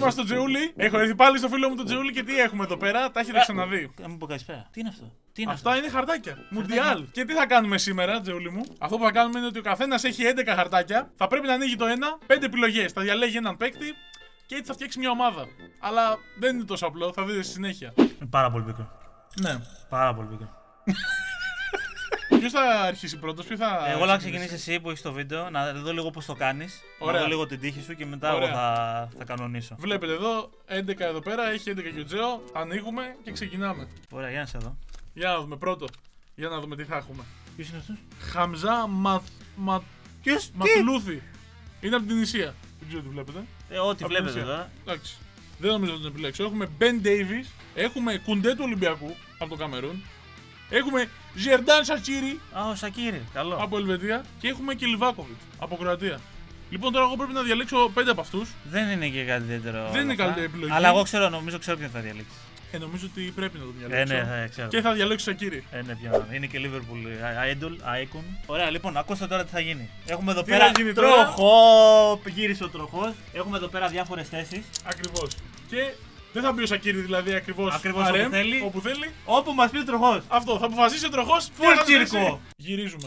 μας τον Τζεούλη. Έχω έρθει πάλι στο φίλο μου τον Τζεούλη και τι έχουμε εδώ πέρα. Τα έχετε ξαναδεί. Μου πω καλησπέρα. Τι είναι αυτό? Τι είναι Αυτά είναι χαρτάκια. Μουντιάλ. Και τι θα κάνουμε σήμερα, Τζεούλη μου? Αυτό που θα κάνουμε είναι ότι ο καθένας έχει 11 χαρτάκια. Θα πρέπει να ανοίγει το ένα, 5 επιλογές. Θα διαλέγει έναν παίκτη και έτσι θα φτιάξει μια ομάδα. Αλλά δεν είναι τόσο απλό, θα δείτε στη συνέχεια. Πάρα πολύ πικρό. Ναι. Πάρα πολύ πικρό. Ποιος θα αρχίσει πρώτος, ποιος θα. Εγώ θα ξεκινήσει εσύ που έχεις το βίντεο, να δω λίγο πώς το κάνεις. Να δω λίγο την τύχη σου και μετά εγώ θα κανονίσω. Βλέπετε εδώ, 11 εδώ πέρα, έχει 11 και ο Τζέο. Ανοίγουμε και ξεκινάμε. Ωραία, για να σε δω. Για να δούμε πρώτο. Για να δούμε τι θα έχουμε. Ποιος είναι αυτός? Χαμζά Ποιος? Ματλούθι. Είναι από την Ισία. Δεν ξέρω τι βλέπετε. Ό,τι βλέπετε εδώ. Εντάξει. Δεν νομίζω να τον επιλέξω. Έχουμε Ben Davies. Έχουμε Κουντέ του Ολυμπιακού από το Καμερούν. Έχουμε Ζερντάν Σακίρι. Α, ο Σακίρι. Καλό. Από Ελβετία. Και έχουμε και Λιβάκοβιτ από Κροατία. Λοιπόν, τώρα εγώ πρέπει να διαλέξω 5 από αυτούς. Δεν είναι και κάτι ιδιαίτερο. Δεν είναι καλύτερη επιλογή. Αλλά εγώ νομίζω ποιον θα διαλέξει. Νομίζω ότι πρέπει να το διαλέξω. Ναι, ξέρω. Και θα διαλέξω Σακίρι. Ναι, πιάνω. Είναι και Liverpool Icon. Ωραία, λοιπόν, ακούστε τώρα τι θα γίνει. Έχουμε εδώ πέρα τροχό. Γύρισε ο τροχός. Έχουμε εδώ πέρα διάφορες θέσεις. Ακριβώς. Και δεν θα μπει ο Σακίρι δηλαδή ακριβώς όπου θέλει. Όπου μας πει ο τροχός. Αυτό, θα αποφασίσει ο τροχός. Full τσίρκο. Γυρίζουμε.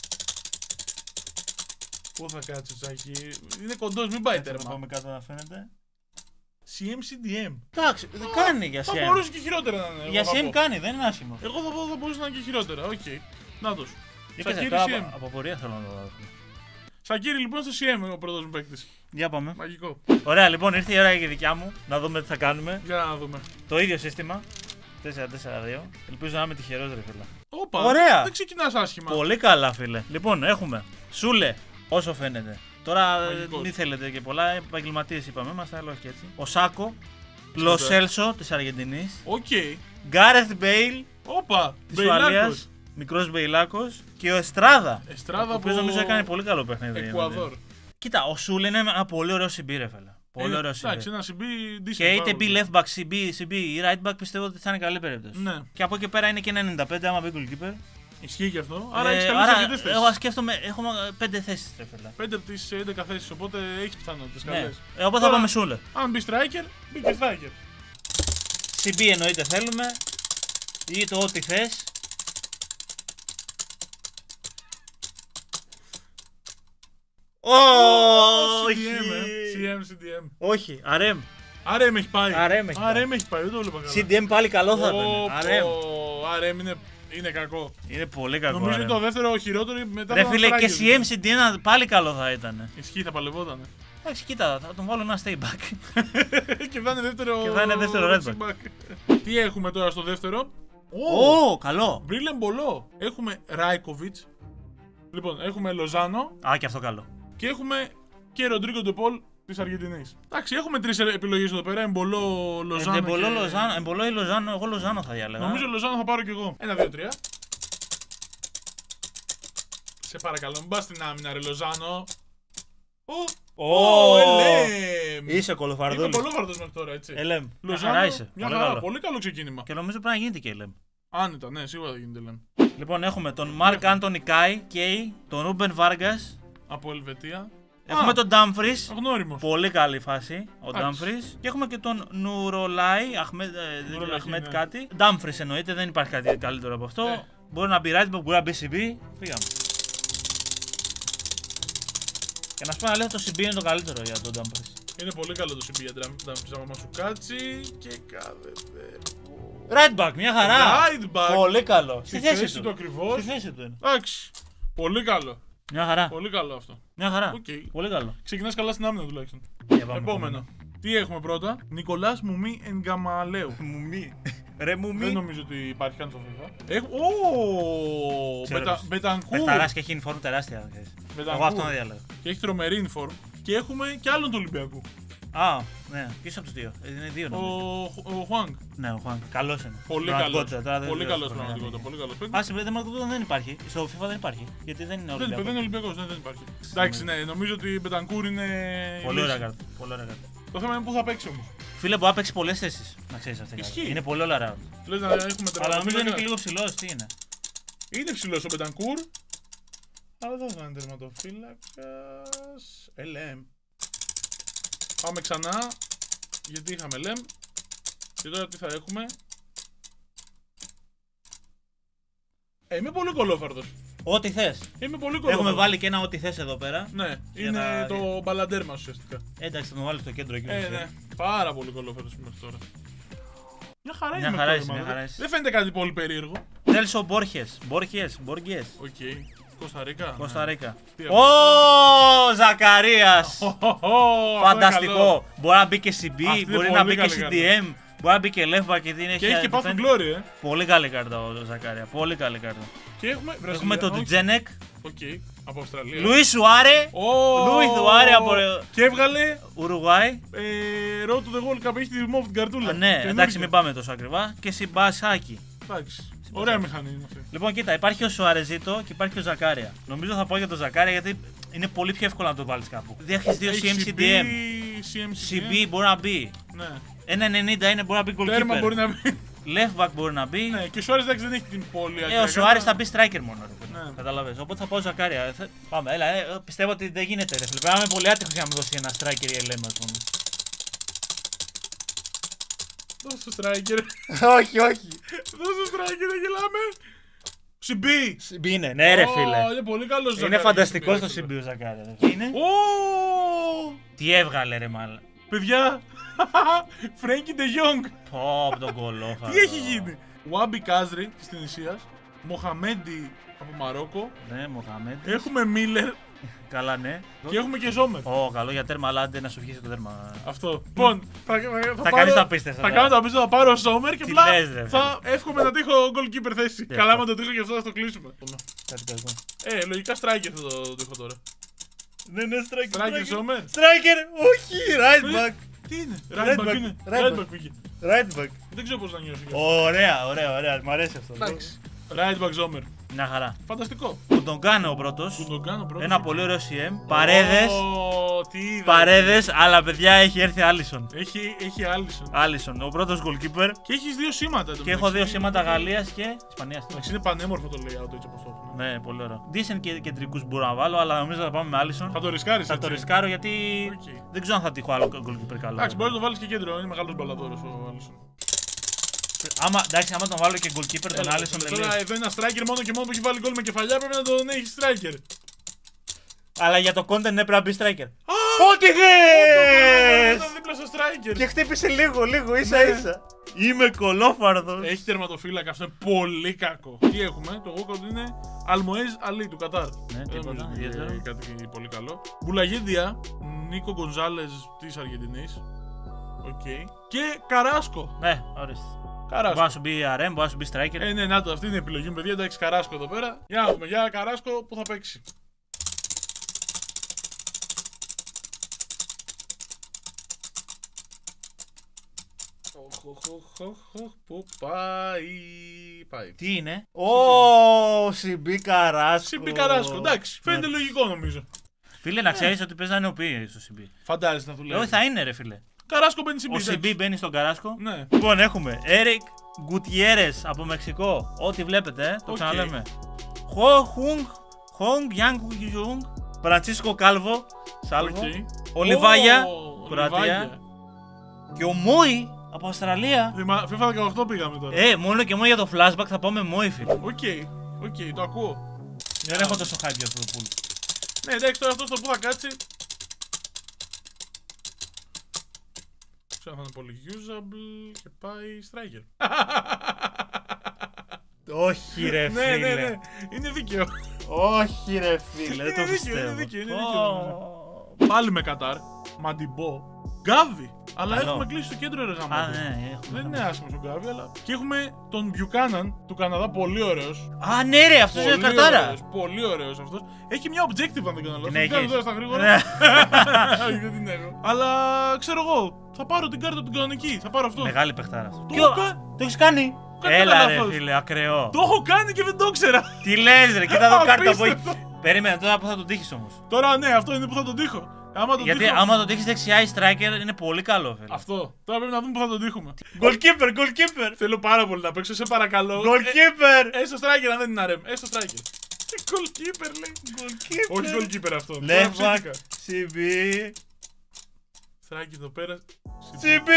Πού θα κάτσει ο Σακίρι? Είναι κοντός, μην πάει τέρμα. Θα πάμε κάτω να φαίνεται. CM-CDM. Εντάξει, δεν κάνει για CM. Θα μπορούσε και χειρότερα να είναι. Για CM κάνει, δεν είναι άσχημο. Εγώ θα πω θα μπορούσε να είναι και χειρότερα. Οκ. Νάτος. Σακίρι CM. Από πορεία θέλω να το δω. Σακίρι λοιπόν στο CM ο πρώτος μου παίκτης. Για πάμε. Μαγικό. Ωραία, λοιπόν, ήρθε η ώρα για τη δικιά μου. Να δούμε τι θα κάνουμε. Για να δούμε. Το ίδιο σύστημα. 4-4-2. Ελπίζω να είμαι τυχερός, ρε φίλε. Όπα. Ωραία. Δεν ξεκινάς άσχημα. Πολύ καλά, φίλε. Λοιπόν, έχουμε Σούλε, όσο φαίνεται. Τώρα μην θέλετε και πολλά, επαγγελματίες είπαμε, είμαστε άλλο όχι έτσι. Ο Σάκο, Λο Σέλσο της Αργεντινής. Οκ. Γκάρεθ Μπέιλ της Ουαλίας, μικρός Μπεϊλάκος. Και ο Εστράδα. Εστράδα, ο οποίος νομίζω έκανε πολύ καλό παιχνίδι. Εκουαδόρ. Κοίτα, ο Σούλε είναι ένα πολύ ωραίο συμπί, φίλε. Πολύ ωραίο συμπί. Εντάξει, ένα συμπί decent. Και είτε μπει left back, CB ή right back πιστεύω ότι θα είναι καλή περίπτωση. Ναι. Και από εκεί πέρα είναι και 95 άμα μπει goalkeeper. Ισχύει και αυτό. Άρα έχει καλές αρκετές θέσεις. Εγώ σκέφτομαι, έχουμε 5 θέσεις. 5 από τις 11 θέσεις, οπότε έχει πιθανότητες καλές. Οπότε θα πάμε Σούλε. Αν μπει striker, μπει και striker. CB εννοείται θέλουμε. Ή το ό,τι θες. Όχι! CM. Όχι, RM. RM έχει πάει. RM έχει πάει, δεν το βλέπα καλά. CDM πάλι καλό θα ήταν. RM είναι κακό. Είναι πολύ κακό. Νομίζω είναι το δεύτερο χειρότερο μετά. Ρε φίλε, και CM CDM πάλι καλό θα ήταν. Ισχύει, θα παλευότανε. Εντάξει, κοίτα, θα τον βάλω ένα stay back. Και θα είναι δεύτερο. red back. Τι έχουμε τώρα στο δεύτερο? Καλό. Μπρίλεν Μπολό. Έχουμε Ράικοβιτς. Λοιπόν, έχουμε Λοζάνο. Και αυτό καλό. Και έχουμε και Ροντρίγκο Ντεπόλ της Αργεντινής. Εντάξει, έχουμε 3 επιλογές εδώ πέρα. Εμπολό, Λοζάνο. Εμπολό ή Λοζάνο, εγώ Λοζάνο θα διάλεγα. Νομίζω Λοζάνο θα πάρω κι εγώ. 1, 2, 3. Σε παρακαλώ, μην πας στην άμυνα, ρε Λοζάνο. Ελέμ! Είσαι κολοφαρδός. Είμαι κολοφαρδός μέχρι τώρα, έτσι. Ελέμ. Λοζάνο, μια χαρά, πολύ καλό ξεκίνημα. Και νομίζω πρέπει να γίνεται και Ελέμ. Άνετα, ναι, σίγουρα θα γίνεται Ελέμ. Λοιπόν, έχουμε τον Μαρκ Άντονι Κέι, τον Ρούμπεν Βάργκας. Από Ελβετία. Έχουμε τον Ντάμφρις. Αγνώριμος. Πολύ καλή φάση ο Ντάμφρις. Και έχουμε και τον Νουρολάι, Αχμέτ κάτι. Ντάμφρις εννοείται, δεν υπάρχει κάτι καλύτερο από αυτό. Μπορεί να μπει right back, μπορεί να μπει CB. Φύγαμε. Και να σου πω να λέω το CB είναι το καλύτερο για τον Ντάμφρις. Είναι πολύ καλό το CB για τον Ντάμφρις άμα σου κάτσει και κάθεται. Right back, μια χαρά. Right back. Πολύ καλό. Στη θέση του ακριβώς. Στη θέση του είναι. Εντάξει. Πολύ καλό. Μια χαρά. Πολύ καλό αυτό. Μια χαρά. Okay. Πολύ καλό. Ξεκινάς καλά στην άμυνα τουλάχιστον. Επόμενο. Τι έχουμε πρώτα? Νικολάς Μουμί Ενγκαμαλέου. Μουμί. Ρε Μουμί. Δεν νομίζω ότι υπάρχει καν στο FIFA. Μπετανκούρ. Πεφταράς και έχει inform τεράστια. Εγώ αυτό να διάλεγα. Και έχει τρομερή inform. Και έχουμε και άλλον του Ολυμπιακού. Ναι, ποιος από τους δύο? Είναι δύο ο Χουάνγκ. Ναι, ο Χουάνγκ. Καλός είναι. Πολύ καλός. Πολύ καλός πραγματικότητα. Πολύ καλός παίκτης. Στην πραγματικότητα δεν υπάρχει. Στο FIFA δεν υπάρχει. Γιατί δεν είναι Ολυμπιακός. Δεν είναι Ολυμπιακός, δεν υπάρχει. Εντάξει, ναι, νομίζω ότι η Μπετανκούρ είναι. Πολύ ωραία κάρτα. Το θέμα είναι πού θα παίξει όμως. Φίλε, μπορεί να παίξει πολλές θέσεις. Να ξέρεις αυτή. Είναι πολύ all around. Λες να έχουμε αλλά νομίζω είναι και λίγο ψηλός. Τι είναι? Είναι ψηλός ο Μπετανκούρ. Αλλά δεν θα είναι τερματοφύλακας. LM. Πάμε ξανά. Γιατί είχαμε Λεμ. Και τώρα τι θα έχουμε. Είμαι πολύ κολόφαρδος. Ό,τι θες. Είμαι πολύ κολόφαρδος. Έχουμε βάλει και ένα ό,τι θες εδώ πέρα. Ναι, είναι το μπαλαντέρ μας ουσιαστικά. Εντάξει, θα τον βάλει στο κέντρο εκεί. Ναι. Πάρα πολύ κολόφαρδος μέχρι τώρα. Μια χαρά είναι. Μια χαρά είσαι. Δεν φαίνεται κάτι πολύ περίεργο. Τέλσο Μπόρχες. Οκ. Κοσταρίκα. Κοσταρίκα. Ω, Ζακαρίας! Φανταστικό. Μπορεί να μπει και CB, μπορεί να μπει και CDM, μπορεί να μπει και Left γιατί είναι. Και έχει και Path to Glory, Πολύ καλή κάρτα ο Ζακαρία. Πολύ καλή κάρτα. Και έχουμε τον Τζένεκ. Οκ. Από Αυστραλία. Λουί Σουάρε. Από. Και έβγαλε. Ουρουγουάι. Road to the World Cup, έχει τη remove την καρτούλα. Ναι, εντάξει, μην πάμε τόσο ακριβά. Και Σιμπασάκι. Εντάξει. Ωραία μηχανή είναι αυτή. Λοιπόν, κοίτα, υπάρχει ο Σουαρεζίτο και υπάρχει ο Ζακάρια. Νομίζω θα πάω για τον Ζακάρια γιατί είναι πολύ πιο εύκολο να το βάλει κάπου. Έχει δύο CMCDM. CB μπορεί να μπει. Ναι. 1,90 είναι, μπορεί να μπει goalkeeper. Τέρμα μπορεί να μπει. Left back μπορεί να μπει. Ναι, και ο Σουάρες δεν έχει την πόλη. Ο Σουάρες θα μπει striker μόνο. Ναι. Καταλαβες. Οπότε θα πάω Ζακάρια. Πάμε, έλα, πιστεύω ότι δεν γίνεται. Πρέπει να είμαι πολύ άτυχος για να μου δώσει ένα striker η Ελέμα. Δώσε το striker. Όχι. Δώσε το striker, δεν γελάμε. CB είναι, ναι ρε φίλε. Είναι πολύ καλό Ζακάρια. Είναι φανταστικό το CB ο Ζακάρια. Είναι. Τι έβγαλε ρε μάλλον. Παιδιά, Φρέγκι Ντε Γιόγκ. Πω, τον κολόφαρο. Τι έχει γίνει. Ουάμπι Κάζρι της Τινησίας, Μοχαμέντι από Μαρόκο. Ναι, Μοχαμέντι. Έχουμε Μίλερ. Καλά, ναι. Και έχουμε και Ζόμερ. Καλό για τέρμα, αλλά άντε να σου βγει το τέρμα. Αυτό. Λοιπόν, θα κάνεις τα πίστευτα. Θα κάνω τα πίστευτα, θα πάρω Ζόμερ και απλά θα εύχομαι να τύχω goalkeeper θέση. Καλά, άμα το τύχω και αυτό θα το κλείσουμε. Λογικά striker θα το τύχω τώρα. Ναι, striker. Striker Ζόμερ. Striker, όχι, right back. Τι είναι, right back είναι. Right back πήγε. Right back. Δεν ξέρω πώς να νιώσει. Ωραία, μ' αρέσει αυτό. Εντάξει. Right back Ζόμερ. Μια χαρά. Φανταστικό. Κουντογκάνο ο πρώτος. Ένα πολύ ωραίο CM. Παρέδες, αλλά παιδιά έχει έρθει Άλισον. Έχει Άλισον. Άλισον, ο πρώτος goalkeeper. Και έχει δύο σήματα. Και έχω δύο σήματα Γαλλίας και Ισπανίας. Εντάξει, είναι πανέμορφο το layout έτσι όπως το έχουμε. Ναι, πολύ ωραίο. Decent και κεντρικούς μπορώ να βάλω, αλλά νομίζω θα πάμε με Άλισον. Θα το ρισκάρεις. Θα το ρισκάρω γιατί δεν ξέρω αν θα τύχω άλλο goalkeeper καλό. Εντάξει, μπορεί να το βάλεις και κέντρο, είναι μεγάλος μπαλαδόρος ο Άλισον. Άμα τον βάλω και goalkeeper τον Άλισον τελείως. Τώρα εδώ είναι ένα striker μόνο και μόνο που έχει βάλει γκολ με κεφαλιά πρέπει να τον έχει striker. Αλλά για το content ναι πρέπει να μπει striker. Ό,τι θες! Ήταν δίπλα στο striker. Και χτύπησε λίγο, ίσα. Είμαι κολόφαρδος. Έχει τερματοφύλακα, αυτό είναι πολύ κακό. Τι έχουμε, το walkout είναι Αλμοέζ Αλί του Κατάρ. Ναι, τίποτα. Κάτι πολύ καλό. Μπουλαγίδια, Νίκο Γκονζάλες της Αργεντινής. Οκ. Και Καράσκο. Ναι, ορίστε. Καράσκο. Μπορεί να σου μπει RM, μπορεί να σου μπει striker. Ναι, να το, αυτή είναι η επιλογή μου, παιδιά. Εντάξει, Καράσκο εδώ πέρα. Για να δούμε, για Καράσκο που θα παίξει. Πού πάει. Τι είναι? CB Καράσκο. CB Καράσκο, εντάξει, φαίνεται λογικό νομίζω. Φίλε, να ξέρεις ότι παίζει να είναι ο PA στο CB. Φαντάζεσαι να του λέει. Όχι, θα είναι ρε φίλε. Καράσκο μπαίνει CB. Ο CB μπαίνει στον Καράσκο. Ναι. Λοιπόν, έχουμε Eric Gutierrez από Μεξικό. Ό,τι βλέπετε, το ξαναλέμε. Hong Yang Φραντσίσκο Κάλβο. Σάλβο. Ολιβάγια. Κροατία. Και ο Μόι από Αυστραλία. FIFA 18 πήγαμε τώρα. Μόνο και μόνο για το flashback θα πάμε Μόι, φίλε. Οκ, το ακούω. Δεν έχω τόσο hype για αυτό το πουλ. Ναι, εντάξει, τώρα αυτό το που θα κάτσει. Ξέρω θα είναι πολύ usable και πάει striker. Όχι ρε φίλε. Ναι, είναι δίκαιο. Όχι ρε φίλε, δεν το πιστεύω. Είναι δίκαιο. Πάλι με Κατάρ, Μαντιμπό, Γκάβι. Αλλά έχουμε κλείσει το κέντρο εργαμάτων. Α, ναι, δεν είναι άσχημος ο Γκάβι, αλλά. Και έχουμε τον Μπιουκάναν του Καναδά, πολύ ωραίος. Α, ναι, ρε, αυτός είναι καρτάρα. Πολύ ωραίος αυτός. Έχει μια objective, αν δεν κάνω λάθος. Ναι, την τώρα στα γρήγορα. Όχι, δεν την έχω. Αλλά ξέρω εγώ, θα πάρω την κάρτα την κανονική. Θα πάρω αυτό. Μεγάλη παιχτάρα αυτό. Το έχεις κάνει. Έλα, ρε φίλε, ακραίο. Το έχω κάνει και δεν το ήξερα. Τι λες, ρε, κοίτα εδώ κάρτα που έχει. Περίμενε τώρα που θα τον τύχεις όμως. Τώρα ναι, αυτό είναι που θα τον τύχω. Γιατί άμα τον τύχεις δεξιά η striker είναι πολύ καλό, φίλε. Αυτό. Τώρα πρέπει να δούμε που θα τον τύχουμε. Goalkeeper. Θέλω πάρα πολύ να παίξω, σε παρακαλώ. Goalkeeper. Έστω striker, αν δεν είναι RM. Έστω striker. Goalkeeper λέει. Όχι goalkeeper αυτό. Left back. CB. Striker εδώ πέρα. CB!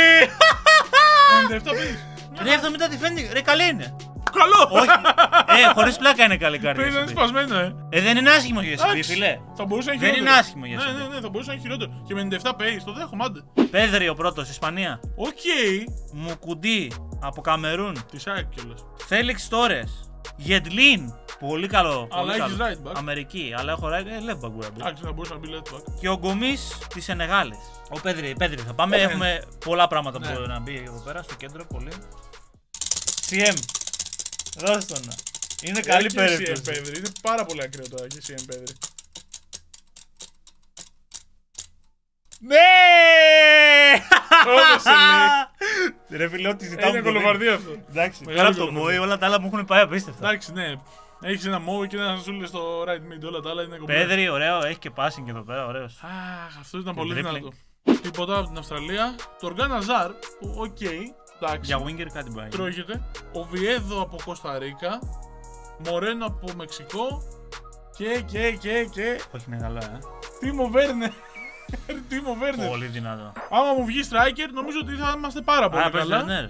97 παίζει. Ρε 70 defending, ρε καλή είναι. Καλό! Όχι. Χωρίς πλάκα είναι καλή κάρτα. Παίζει να είναι σπασμένο, Δεν είναι άσχημο για CB, φίλε. Θα μπορούσε να είναι Δεν χειρότερο. είναι άσχημο για CB. Ναι, θα μπορούσε να είναι χειρότερο. Και με 97 παίζει, το δέχομαι, άντε. Πέδρη ο πρώτος, Ισπανία. Οκ. Μουκουντή από Καμερούν. Τη ΑΕΚ κιόλας. Φέλιξ Τόρες. Γεντλίν. Πολύ καλό. Αλλά πολύ έχεις καλό. right back. Αμερική. Αλλά έχω right left back μπορεί να μπει. Εντάξει, θα μπορούσε να μπει left back. Και ο Γκομής της Σενεγάλης. Ο Πέδρη θα πάμε. Έχουμε πολλά πράγματα που Ναι. μπορεί να μπει εδώ πέρα στο κέντρο. Πολύ. CM. Δώσ' τον. Είναι καλή Και CM περίπτωση. Πέδρη. Είναι πάρα πολύ ακραίο τώρα και CM Πέδρη. Ναι! Όπως σε λέει. Ρε φίλε, ό,τι ζητάμε. Είναι κολοβαρδί αυτό. Εντάξει, Μεγάλη πέρα από το κολοβαρδία. Μόη, όλα τα άλλα μου έχουν πάει απίστευτα. Εντάξει, ναι. Έχεις ένα μόβι και ένα σούλε στο right mid. Όλα τα άλλα είναι κομπλέ. Πέδρη, ωραίο, έχει και passing εδώ πέρα, ωραίος. Αχ, αυτό ήταν Και πολύ dribbling. δυνατό. Τίποτα από την Αυστραλία. Το Οργάνα Ζαρ, που οκ, εντάξει. Για winger κάτι πάει. Τρώγεται. Ο Βιέδο από Κώστα Ρίκα. Μορένο από Μεξικό. Και. Όχι, είναι καλό, Τίμο Βέρνερ. Τίμο Βέρνερ. Πολύ δυνατό. Άμα μου βγει striker, νομίζω ότι θα είμαστε πάρα πολύ Α, πες καλά. Βερνέρ.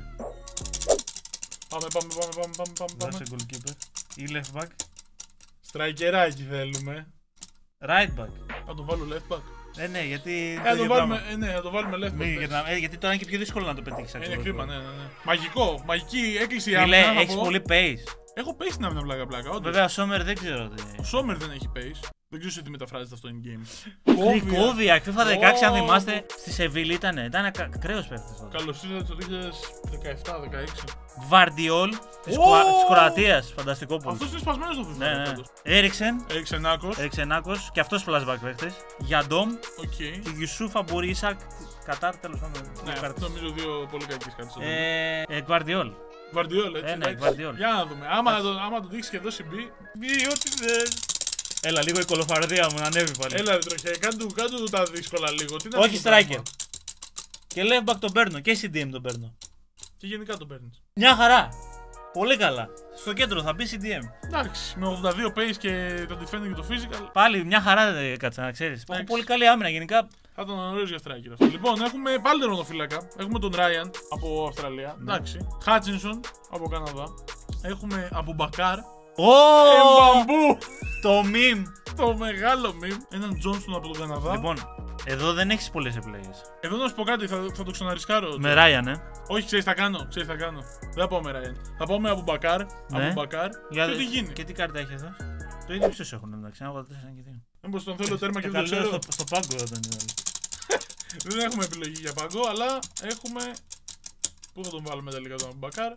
Πάμε. Δώσε goalkeeper. Ή left back. Strikerάκι θέλουμε. Right back. Θα το βάλω left back. Ναι, γιατί. Θα το βάλουμε, ναι, θα το βάλουμε left back. Γιατί τώρα είναι και πιο δύσκολο να το πετύχει. Είναι κρίμα, ναι. Μαγικό, μαγική έκκληση Φίλε, άμυνα, να έχει πω. πολύ pace. Έχω pace στην άμυνα πλάκα. Όντως. Βέβαια, ο Σόμερ δεν ξέρω τι. Ο Σόμερ δεν έχει pace. Δεν ξέρω τι μεταφράζεται αυτό in game. Κρικόβια, FIFA 16, αν Ω. θυμάστε, στη Σεβίλη ήταν κρέος παίχτης τότε. Καλώς ήρθατε το 2017-16. Βαρντιόλ της Ω. Κροατίας, φανταστικό πολύ. Αυτός είναι σπασμένος στο FIFA. Ναι, ναι. πάντως. Έριξεν, Έριξε Νάκος. Εξενάκος και αυτός flashback παίχτης. Γιαντόμ Οκ. και Γιουσούφα Μπουρίσακ, Κατάρ, τέλος πάντων. Ναι, δύο κάρτες. νομίζω δύο πολύ κακές κάρτες. Γκουαρδιόλ. Γκουαρδιόλ, έτσι. ναι, εντάξει. Γκουαρδιόλ. Για να δούμε. Άμα το δείξει και δώσει B. Ό,τι θες. Έλα, λίγο η κολοφαρδία μου να ανέβει πάλι. Έλα, ρε τροχέ, κάντου τα δύσκολα λίγο. Τι να Όχι αυτό το striker. πράγμα. Και left back τον παίρνω και CDM τον παίρνω. Και γενικά τον παίρνει. Μια χαρά. Πολύ καλά. Στο κέντρο θα μπει CDM. Εντάξει, με 82 pace και το defending και το physical. Πάλι μια χαρά κάτσε να ξέρεις. Έχω πολύ καλή άμυνα γενικά. Θα τον ωραίος για striker αυτό. Λοιπόν, έχουμε πάλι τερματοφύλακα. Έχουμε τον Ryan από Αυστραλία. Εντάξει. Χάτσινσον από Καναδά. Έχουμε από Μπακάρ. Εμπαμπού! Το meme. Το μεγάλο meme. Έναν Τζόνστον από τον Καναδά. Λοιπόν, εδώ δεν έχεις πολλές επιλογές. Εδώ να σου πω κάτι, θα το ξαναρισκάρω. Με Ryan, Όχι, ξέρεις τι θα κάνω. Δεν θα πάω με Ryan. Θα πάω με από Μπακάρ. Ναι. Από Μπακάρ. Και ό,τι γίνει. Και τι κάρτα έχει αυτό. Το ίδιο ποιος έχουν εντάξει, 1,84 και 2. Μήπως τον θέλω τέρμα και Το δεν το καλό ξέρω. στο πάγκο όταν είναι. Δεν έχουμε επιλογή για παγκό, αλλά έχουμε. Πού θα τον βάλουμε τελικά τον Μπακάρ.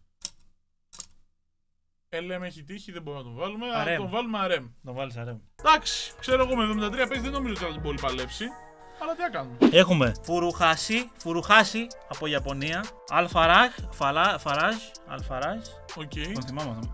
LM έχει τύχει, δεν μπορούμε να τον βάλουμε. RM. Αλλά τον βάλουμε RM. Το βάλεις αρέμ. Εντάξει, ξέρω εγώ με 73 παίζει δεν νομίζω ότι θα την πολύ παλέψει. Αλλά τι να κάνουμε. Έχουμε Φουρουχάσι από Ιαπωνία. Αλφαράζ. Οκ. Τον θυμάμαι αυτό.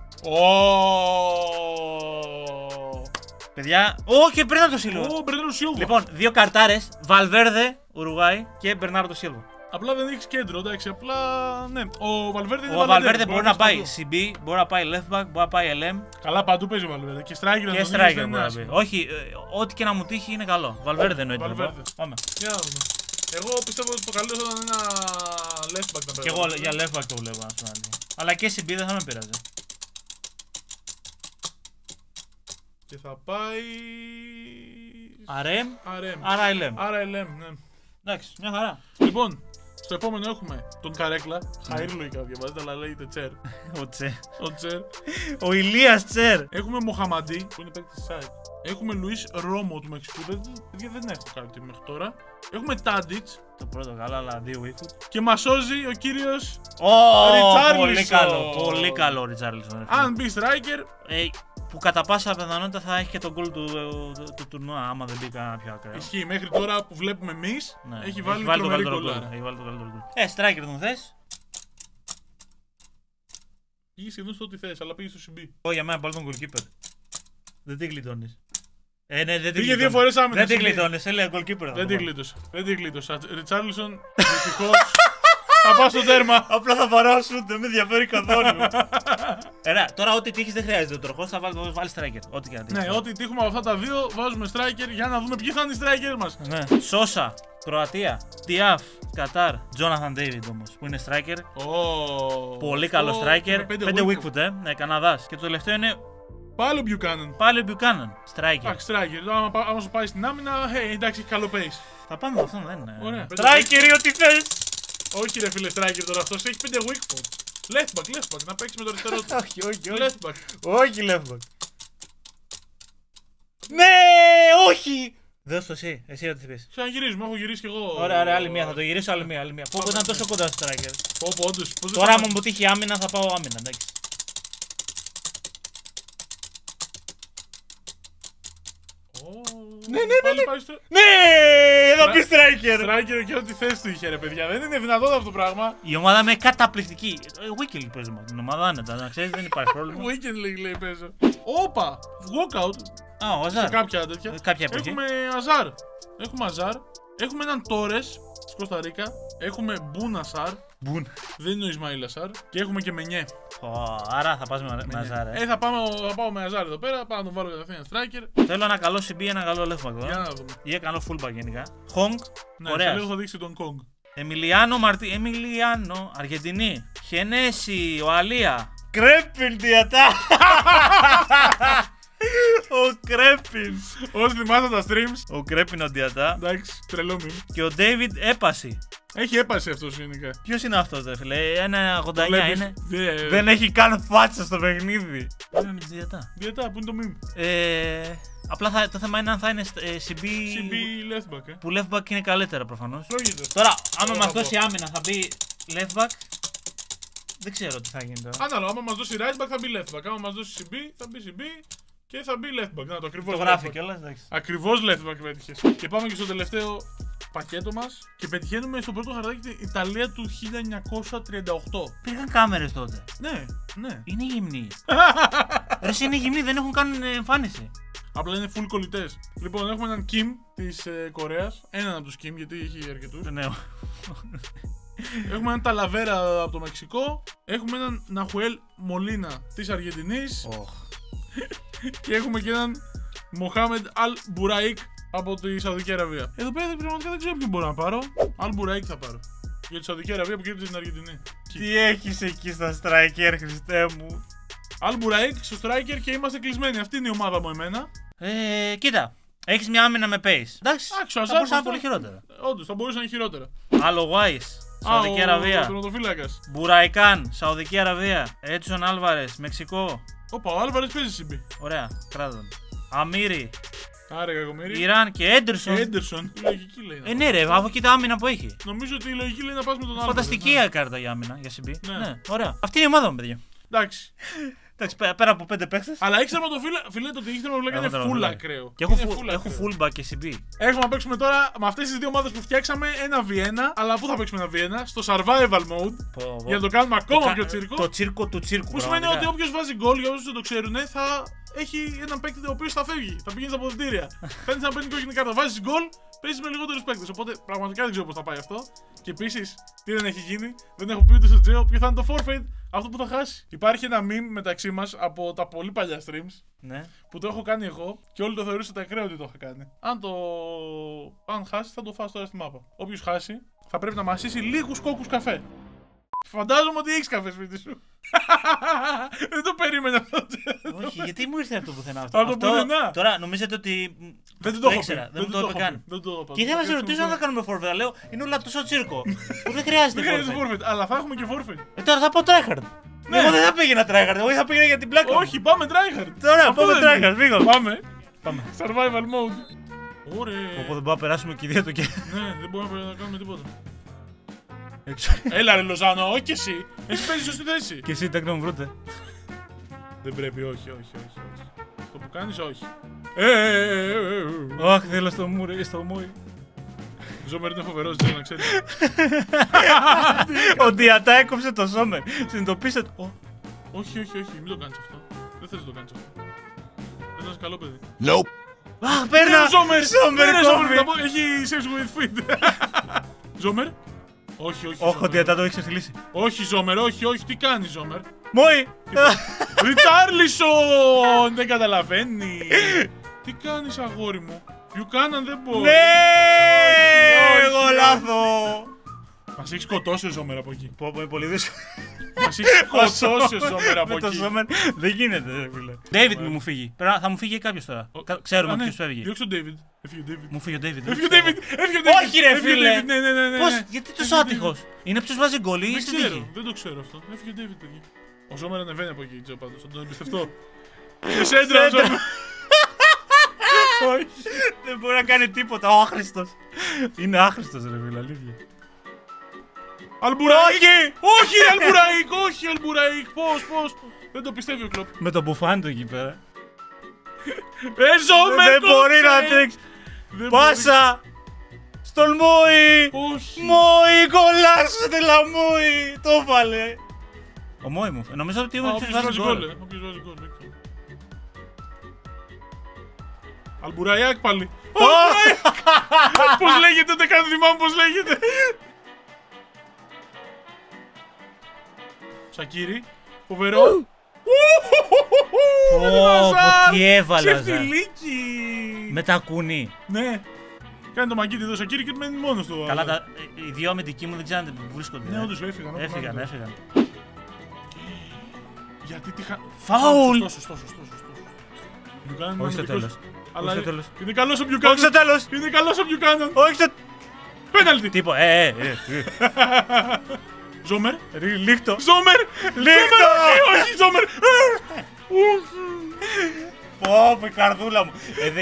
Ω. Παιδιά, όχι πριν από το Σίλβα. Ω, Μπερνάρντο Σίλβα. Λοιπόν, δύο καρτάρες. Βαλβέρδε, Ουρουγάη και Μπερνάρντο Σίλβα. Απλά δεν έχει κέντρο, εντάξει. Απλά ναι. Ο Βαλβέρδε είναι Ο Βαλβέρδε μπορεί να πάει παντού. CB, μπορεί να πάει left back, μπορεί να πάει LM Καλά, παντού παίζει ο Βαλβέρδε. Και striker και striker μπορεί να πει. Όχι, ό,τι και να μου τύχει είναι καλό. Βαλβέρδε εννοείται. Valverde. λοιπόν. Πάμε. Για να δούμε. Εγώ πιστεύω ότι το καλύτερο θα ήταν ένα left back να Και παίρνω. εγώ για left back το βλέπω να σου πω. Αλλά και CB δεν θα με πειράζει. Και θα πάει. RM, RM. άρα LM. Άρα LM, ναι. Εντάξει, μια χαρά. Λοιπόν, στο επόμενο έχουμε τον Καρέκλα. Χαΐρ λογικά διαβάζεται, αλλά λέγεται Τσέρ. Ο Τσέρ. Ο Τσέρ. Ο Ηλίας Τσέρ. Έχουμε Μοχαμαντή, που είναι παίκτη τη site. Έχουμε Λουίς Ρόμο του Μεξικού. Δεν έχω κάτι μέχρι τώρα. Έχουμε Τάντιτς. Το πρώτο καλό, αλλά δύο ήχου. Και μας σώζει ο κύριος. Πολύ Ριτσάρλισον. καλό. Πολύ καλό ο Ριτσάρλισον. Αν μπει striker, Που κατά πάσα πιθανότητα θα έχει και τον γκολ του τουρνουά, άμα δεν μπει κανένα πιο ακραίο. ισχύει μέχρι τώρα που βλέπουμε εμείς. Ναι, Έχει βάλει το τρομερή καλύτερο γκολάρα. γκολ. Έχει βάλει το καλύτερο γκολ. Striker τον θες. Πήγε σχεδόν στο ό,τι θες, αλλά πήγε στο CB. Εγώ για μένα πάλι τον goalkeeper. Δεν την γλιτώνεις. Ναι, δεν την Πήγε δύο γλιτώνεις. φορές άμυνα. Δεν την CB. γλιτώνεις, έλεγα goalkeeper. Δεν την γλίτωσα. Δεν την γλίτωσα. Ριτσάρλισον, δυστυχώς. Θα πάω στο τέρμα. Απλά θα βαράω σου, δεν με ενδιαφέρει καθόλου. Τώρα ό,τι τύχει δεν χρειάζεται ο τροχός, θα βάλει striker. Ό,τι και αν τύχει. Ναι, ό,τι τύχουμε από αυτά τα δύο, βάζουμε striker για να δούμε ποιοι θα είναι οι striker μας. Ναι. Σόσα, Κροατία, Τιάφ, Κατάρ, Τζόναθαν Ντέιβιντ όμως που είναι striker. Πολύ καλό striker. 5 Wickfoot, ναι, Καναδάς. Και το τελευταίο είναι. Πάλι ο Buchanan. Πάλι ο Buchanan. Striker. Εντάξει, striker. Άμα σου πάει στην άμυνα, εντάξει, έχει καλό pace. Θα πάμε με αυτόν, δεν είναι. Ωραία. Striker ή ό,τι θες. Όχι, ρε φίλε, striker τώρα αυτός έχει 5 Wickfoot. Left back, να παίξει με το αριστερό του. Όχι. Left back. Όχι, left back. Ναι, όχι! Δώσ' το εσύ ό,τι θες. Ξαναγυρίζουμε, έχω γυρίσει κι εγώ. Ωραία, άλλη μία, θα το γυρίσω άλλη μία. Πω ήταν τόσο κοντά στο striker. Όντως. Τώρα, άμα μου τύχει άμυνα, θα πάω άμυνα, εντάξει. Ναι, θα πει striker. Striker και ό,τι θέση του είχε, ρε παιδιά. Δεν είναι δυνατόν αυτό το πράγμα. Η ομάδα με καταπληκτική. Weekend παίζει με την ομάδα, άνετα, να ξέρεις, δεν υπάρχει πρόβλημα. Weekend λέει παίζω. Όπα! Walkout. Ο Αζάρ. Σε κάποια τέτοια. Έχουμε Αζάρ. Έχουμε έναν Τόρες της Κώστα Ρίκα. Έχουμε Μπούνασάρ. Δεν είναι ο Ισμαήλ Ασάρ. Και έχουμε και Μενιέ. Άρα θα πας με Αζάρ. Θα πάω με Αζάρ εδώ πέρα. Πάω να τον βάλω κατευθείαν striker. Θέλω ένα καλό CB, ένα καλό left back. Για να δούμε. Ή καλό fullback γενικά. Χονγκ. Ωραία. Σε λίγο θα δείξει τον Κονγκ. Εμιλιάνο, Αργεντινή. Χενέσι, Οαλία. Κρέπιν διατά. Ο Κρέπιν. Όσοι θυμάστε τα streams. Ο Κρέπιν ο διατά. Εντάξει, τρελό μήνυμα. Και ο Ντέιβιντ έπαση. Έχει έπαση αυτός γενικά. Ποιος είναι αυτός, δε φίλε, 1,89 είναι. Yeah. Δεν έχει καν φάτσα στο παιχνίδι. Είναι διατά. Διατά, πού είναι το meme. Απλά το θέμα είναι αν θα είναι CB left back. Που left back είναι καλύτερα προφανώς. Λόγεται. Τώρα, άμα μας δώσει άμυνα θα μπει left back. Δεν ξέρω τι θα γίνει τώρα. Ανάλογα, άμα μας δώσει right back θα μπει left back. Άμα μας δώσει CB θα μπει CB και θα μπει left back. Να το ακριβώς. Το γράφει κιόλας, εντάξει. Ακριβώς left back πέτυχες. Και πάμε και στο τελευταίο πακέτο μας και πετυχαίνουμε στο πρώτο χαρτάκι την Ιταλία του 1938. Υπήρχαν κάμερες τότε. Ναι. Είναι γυμνοί. Εσύ είναι γυμνοί, δεν έχουν καν εμφάνιση. Απλά είναι full κολλητές. Λοιπόν, έχουμε έναν Kim της Κορέας. Έναν από τους Kim, γιατί έχει αρκετούς. Ναι. Έχουμε έναν Ταλαβέρα από το Μεξικό. Έχουμε έναν Ναχουέλ Μολίνα της Αργεντινής. Και έχουμε και έναν Μοχάμεντ Αλ Μπουραϊκ από τη Σαουδική Αραβία. Εδώ πέρα πραγματικά δεν ξέρω ποιον μπορώ να πάρω. Αλ Μπουραϊκ θα πάρω. Για τη Σαουδική Αραβία που κέρδισε στην Αργεντινή. Τι έχεις εκεί στα striker, Χριστέ μου. Αλ Μπουραϊκ στο striker και είμαστε κλεισμένοι. Αυτή είναι η ομάδα μου εμένα. Κοίτα. Έχεις μια άμυνα με pace. Εντάξει, θα μπορούσε να είναι πολύ χειρότερα. Όντως, θα μπορούσε να είναι χειρότερα. Άλλο Wise, Σαουδική Αραβία. Μπουραϊκάν, Σαουδική Αραβία. Έτσον Άλβαρες, Μεξικό. Όπα, ο Άλβαρες παίζει CB. Ωραία, κράτον. Αμύρι. Άρα, κακομύρι. Ιράν και Έντερσον. Η λογική λέει. Ναι, ρε, αφού κοίτα άμυνα που έχει. Νομίζω ότι η λογική λέει να πας με τον Άλβαρες. Φανταστική κάρτα για άμυνα, για CB. Ναι, ωραία. Αυτή είναι η ομάδα μου, παιδιά. Εντάξει. Εντάξει, πέρα από 5 παίχτες. Αλλά ήξερα με το φίλε το ότι ήξερα με το είναι full ακραίο. Και έχω fullback και CB. Έχουμε να παίξουμε τώρα με αυτές τις δύο ομάδες που φτιάξαμε ένα V1. Αλλά πού θα παίξουμε ένα V1? Στο survival mode. Για να το κάνουμε ακόμα πιο τσίρκο. Το τσίρκο του τσίρκου. Που σημαίνει ότι όποιος βάζει γκολ, για όσους δεν το ξέρουν, θα έχει έναν παίκτη ο οποίος θα φεύγει. Θα πηγαίνει στα αποδυτήρια. Παίρνει να παίρνει κόκκινη κάρτα. Βάζει γκολ, παίζει με λιγότερους παίκτες. Οπότε πραγματικά δεν ξέρω πώς θα πάει αυτό. Και επίσης, τι δεν έχει γίνει, δεν έχω πει ούτε στο Τζέο ποιο θα είναι το forfeit. Αυτό που θα χάσει. Υπάρχει ένα meme μεταξύ μας από τα πολύ παλιά streams. Ναι. Που το έχω κάνει εγώ και όλοι το θεωρούσατε ακραίο ότι το είχα κάνει. Αν χάσει, θα το φας τώρα στη μάπα. Όποιος χάσει, θα πρέπει να μασίσει λίγους κόκκους καφέ. Φαντάζομαι ότι έχεις καφέ σπίτι σου. Δεν το περίμενα αυτό. Όχι, γιατί μου ήρθε αυτό πουθενά αυτό. Από το πουθενά. Τώρα νομίζετε ότι. Δεν το ήξερα. Δεν το είπε καν. Και ήθελα να σε ρωτήσω ρωτήσω αν θα κάνουμε forfeit. Λέω είναι όλα τόσο τσίρκο. Που δεν χρειάζεται forfeit. Αλλά θα έχουμε και forfeit. Τώρα θα πω tryhard. Εγώ δεν θα πήγαινα tryhard. Εγώ θα πήγαινα για την πλάκα. Όχι, πάμε tryhard. Τώρα πάμε tryhard. Φύγω. Πάμε. Survival mode. Ωραία. Οπότε δεν μπορούμε να περάσουμε και δύο το και. Ναι, δεν μπορούμε να κάνουμε τίποτα. Έλα ρε Λοζάνο, όχι και εσύ. Εσύ παίζεις σωστή θέση. Και εσύ τα να μου βρούτε. Δεν πρέπει, όχι. Το που κάνεις, όχι. Αχ, θέλω στο μουρ, στο μούι. Ζόμερ είναι φοβερός, δεν να ξέρεις. Ο Διατά έκοψε το Ζόμερ. Συνειδητοποίησε. Όχι, μην το κάνεις αυτό. Δεν θες να το κάνεις αυτό. Δεν είσαι καλό παιδί. Nope. Αχ, παίρνα! Ζόμερ! Ζόμερ, έχει saves with feet. Ζόμερ. Όχι, Όχι, ότι μετά το έχει ξεφτυλίσει. Όχι, Ζόμερ, όχι, τι κάνει, Ζόμερ. Μόι! Ριτσάρλισον! Δεν καταλαβαίνει. Τι κάνει, αγόρι μου. Πιουκάναν δεν μπορεί. Ναι! Εγώ λάθο! Μας έχει σκοτώσει ο Ζόμερ από εκεί. Πω, είναι πολύ δύσκολο. Μας έχει σκοτώσει ο Ζόμερ από Με το εκεί. Ζόμερ δεν γίνεται, ρε φίλε. David μου φύγει. Θα μου φύγει κάποιο τώρα. Ξέρουμε ποιο φεύγει. Διώξε τον David. Έφυγε ο David. Μου φύγει ο David. Έφυγε ο David. Όχι, ρε φίλε. Ναι. Πώς, γιατί τόσο άτυχος. Είναι ποιος βάζει γκολ ή στην τύχη. Δεν το ξέρω αυτό. Έφυγε ο David, παιδιά. Ο Ζόμερ ανεβαίνει από εκεί, Τζο, πάντως. Θα τον εμπιστευτώ. Και σέντρα, ο Ζόμερ. Όχι. Δεν μπορεί να κάνει τίποτα. Ο άχρηστος. Είναι άχρηστος, ρε φίλε, αλήθεια. Αλμπουραίκ! Όχι, Αλμπουραίκ! Όχι, Αλμπουραίκ! Πώς! Δεν το πιστεύει ο Κλοπ. Με το μπουφάν του εκεί πέρα. Ζόμερ! Δεν μπορεί να τρέξει. Πάσα! Στον Μόι! Όχι! Μόι, κολλάσου τη λαμούι! Το έβαλε! Ο Μόι μου. Νομίζω ότι είμαι Όποιος βάζει γκολ. Όποιος βάζει γκολ. Αλμπουραϊάκ πάλι. Πώς λέγεται, δεν καν θυμάμαι πώς λέγεται. Σακίρι. Φοβερό. Τι έβαλα. Ξεφτιλίκι. Με τα κουνί. Ναι. Κάνει το μαγκίτι εδώ Σακίρι και μένει μόνος του. Καλά, οι δυο αμυντικοί μου δεν ξέρετε που βρίσκονται. Ναι, όντως έφυγαν. Έφυγαν. Γιατί τι χα... Φάουλ! Σωστό. Όχι στο τέλος. Αλλά στο τέλος. είναι καλός ο Μπιουκάναν. Όχι στο τέλος! Είναι καλός ο Μπιουκάναν. Όχι στο... Πέναλτι. Τίπο, Ζόμερ. Λίχτο. Ζόμερ. Λίχτο. Όχι, Ζόμερ. Πω, η καρδούλα μου.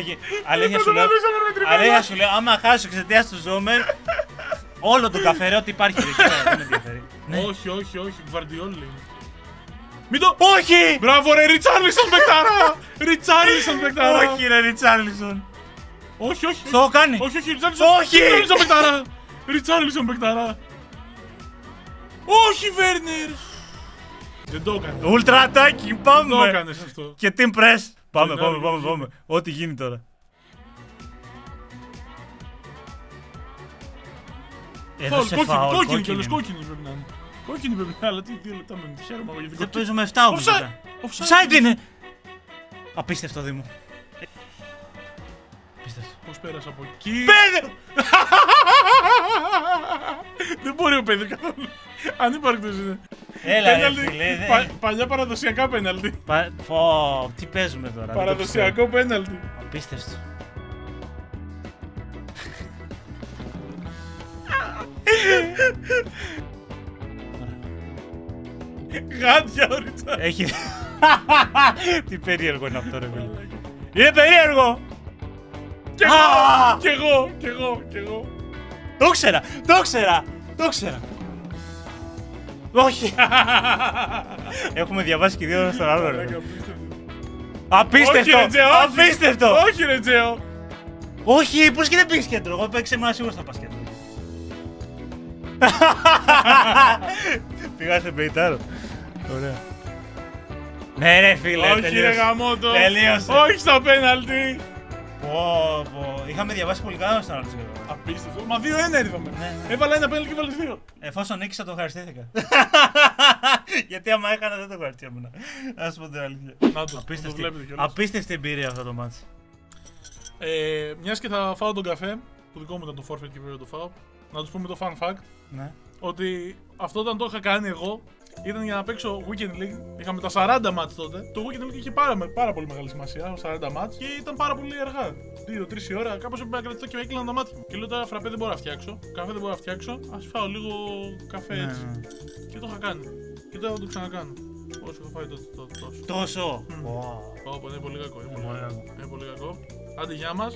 Αλήθεια σου λέω, άμα χάσω εξαιτίας του Ζόμερ, όλο το καφέ, ό,τι υπάρχει εκεί πέρα, δεν με ενδιαφέρει. Όχι, Γκουαρντιόλη. Μην το... Όχι! Μπράβο ρε, Ριτσάρλισον παικτάρα! Ριτσάρλισον παικτάρα! Όχι ρε Ριτσάρλισον. Όχι. Το έχω κάνει. Όχι, Ριτσάρλισον. Όχι! Ριτσάρλισον παικτάρα! Ριτσάρλισον παικτάρα! Όχι, Βέρνερ! Δεν το έκανε. Ούλτρα ατάκι, Δεν πάμε! το έκανες αυτό. Και team press. Πάμε. γίνει. Ό,τι γίνει τώρα. Έδωσε φάουλ, Κόκκινη κιόλας, κόκκινη πρέπει να είναι. Κόκκινη πρέπει να είναι, αλλά τι 2 λεπτά μένει. Χαίρομαι εγώ γιατί Δεν κόκκινη. παίζουμε 7 όμως μετά. Offside είναι! Απίστευτο Δήμο. Απίστευτο. Πώς πέρασε από εκεί. Πέδε! Δεν μπορεί ο παιδί καθόλου. Ανύπαρκτος είναι. Έλα ρε Πέναλτι. φίλε. Παλιά παραδοσιακά πέναλτι. Πω, τι παίζουμε τώρα. δεν το Παραδοσιακό πέναλτι. πιστεύω. Απίστευτο. Γάντια ο Ριτσάρ. Έχει... Τι περίεργο είναι αυτό ρε φίλε. Είναι περίεργο! Κι εγώ. Το ξέρα. Όχι. Έχουμε διαβάσει και δύο στον άλλο ρε. Απίστευτο! Όχι ρε Τζέο. Όχι, πώς και δεν πήγες κέντρο. Εγώ παίξε με σίγουρα θα πας κέντρο. Πήγα σε πεϊτάρο. Ωραία. Ναι ρε φίλε, Όχι ρε γαμότο. Τελείωσε. Όχι στα πέναλτι. Πω. Είχαμε διαβάσει πολύ καλά στον άλλο. Απίστευτο. Μα 2-1 είδαμε. Ναι. Έβαλα ένα πέναλτι και βάλες 2. Εφόσον νίκησα το ευχαριστήθηκα. Γιατί άμα έκανα δεν το ευχαριστιόμουν. Να σου πω την αλήθεια. Να το βλέπετε κιόλας. Απίστευτη εμπειρία αυτό το μάτς. Μιας και θα φάω τον καφέ, που δικό μου ήταν το forfeit και πρέπει να το φάω, να τους πούμε το fun fact, Ναι. ότι αυτό όταν το είχα κάνει εγώ, ήταν για να παίξω Weekend League. Είχαμε τα 40 μάτς τότε. Το Weekend League είχε πάρα πολύ μεγάλη σημασία, 40 μάτς, και ήταν πάρα πολύ αργά. 2-3 η ώρα, κάπως έπρεπε να κρατηθώ και έκλειναν τα μάτια μου. Και λέω τώρα φραπέ δεν μπορώ να φτιάξω, καφέ δεν μπορώ να φτιάξω, ας φάω λίγο καφέ έτσι. Ναι. Και το είχα κάνει. Και τώρα θα το ξανακάνω. Όσο θα φάει τόσο. Τόσο. Πω, είναι πολύ κακό. Είναι πολύ κακό. Άντε, γεια μας.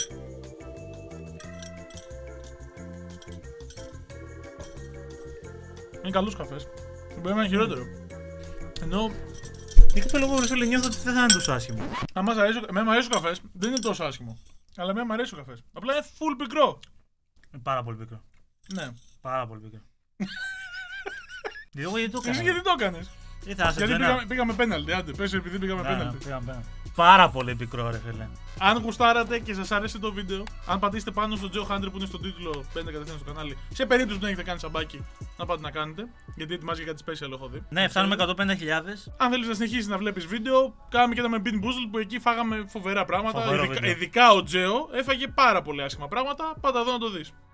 Είναι καλός καφές. Μπορεί να είναι χειρότερο. Ενώ, Για κάποιο λόγο ρε νιώθω ότι δεν θα είναι τόσο άσχημο. εμένα μου αρέσει ο καφές, δεν είναι τόσο άσχημο. Αλλά εμένα μου αρέσει ο καφές. Απλά είναι full πικρό. Είναι πάρα πολύ πικρό. Ναι. Πάρα πολύ πικρό. Εγώ γιατί το Εσύ έκανα. γιατί το έκανες. Γιατί πήγαμε πέναλτι, άντε, πες επειδή πήγαμε πέναλτι. Πάρα πολύ πικρό, ρε φίλε. Αν γουστάρατε και σας αρέσει το βίντεο, αν πατήσετε πάνω στο Joe Hunter που είναι στον τίτλο, μπαίνετε κατευθείαν στο κανάλι. Σε περίπτωση που δεν έχετε κάνει σαμπάκι, να πάτε να κάνετε. Γιατί ετοιμάζει για κάτι special, έχω δει. Ναι, φτάνουμε 150.000. Αν θέλεις να συνεχίσεις να βλέπεις βίντεο, κάναμε και ένα με Bean Boozled που εκεί φάγαμε φοβερά πράγματα. Ειδικά ο Τζέο έφαγε πάρα πολύ άσχημα πράγματα. Πάτα εδώ να το δεις.